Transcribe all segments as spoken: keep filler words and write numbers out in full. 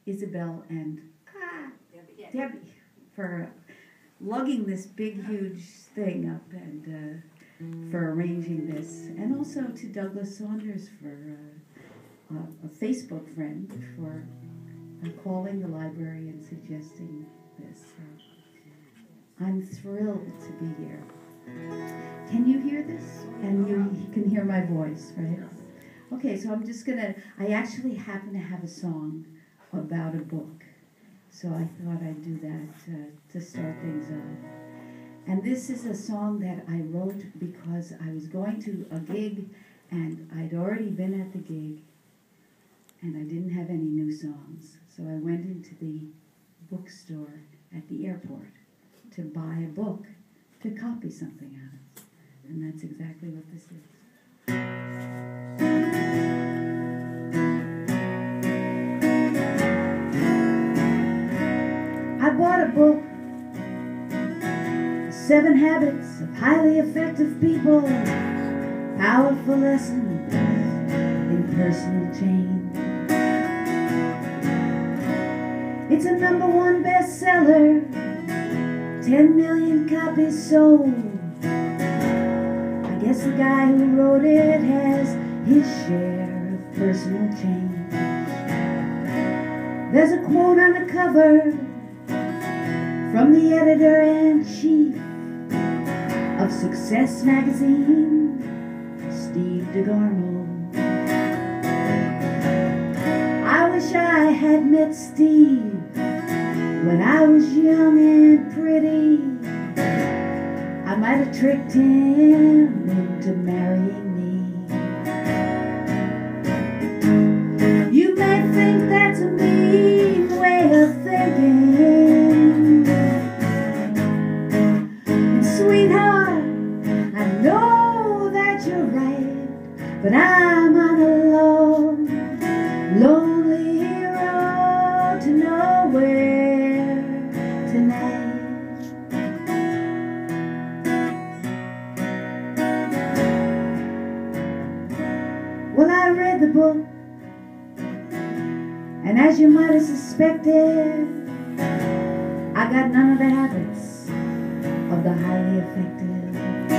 Isabel and ah, Debbie for lugging this big, huge thing up and uh, for arranging this. And also to Douglas Saunders for uh, a, a Facebook friend for uh, calling the library and suggesting this. So I'm thrilled to be here. Can you hear this? And you can hear my voice, right? Okay, so I'm just gonna, I actually happen to have a song about a book. So I thought I'd do that uh, to start things off. And this is a song that I wrote because I was going to a gig and I'd already been at the gig and I didn't have any new songs. So I went into the bookstore at the airport to buy a book to copy something out of. And that's exactly what this is. I bought a book, Seven Habits of Highly Effective People, Powerful Lessons in Personal Change. It's a number one bestseller, ten million copies sold. I guess the guy who wrote it has his share of personal change. There's a quote on the cover from the editor-in-chief of Success magazine, Steve DeGarmo. I wish I had met Steve when I was young and pretty. I might have tricked him into marrying me. You may think that's a mean way of thinking, and sweetheart, I know that you're right, but I'm on a long, lonely road to nowhere tonight. Well, I read the book, and as you might have suspected, I got none of the habits of the highly effective.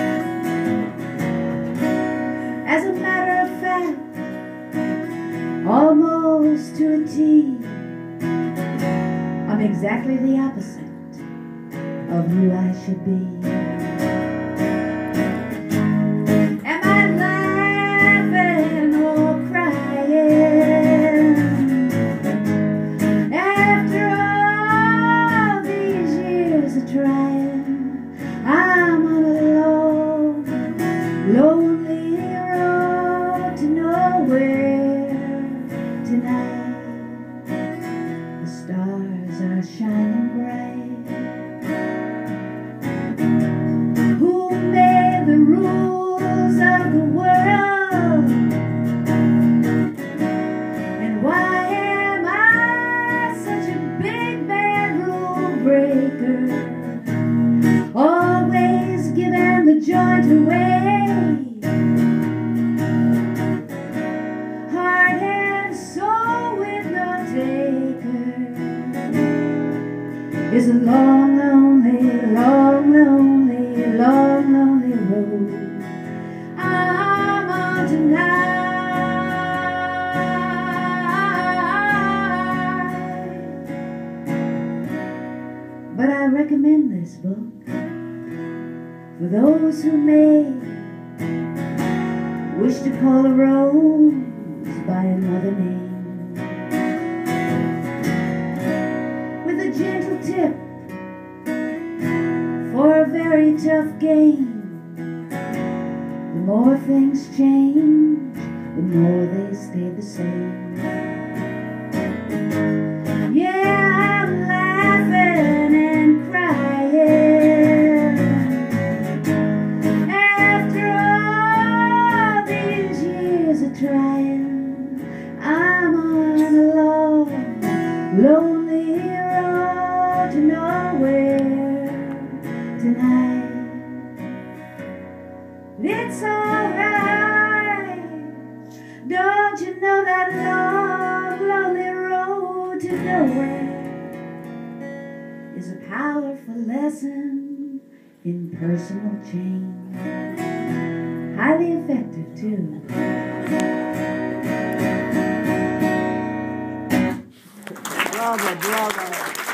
As a matter of fact, almost to a T, I'm exactly the opposite of who I should be. Am I laughing or crying? After all these years of trying, I'm on a long, lonely road to nowhere tonight. The stars are shining bright. Who made the rules of the world? And why am I such a big bad rule breaker? Always giving the joint away. Heart and soul with no taker. It's a long, lonely, long, lonely, long, lonely road I'm on tonight. But I recommend this book for those who may wish to call a rose by another name. With a gentle tip for a very tough game. The more things change, the more they stay the same. Yeah, I'm laughing and crying. After all these years of trying, I'm on a long, lonely road to nowhere tonight. It's alright, don't you know that long, lonely road to nowhere is a powerful lesson in personal change. Highly effective, too. Bravo, bravo.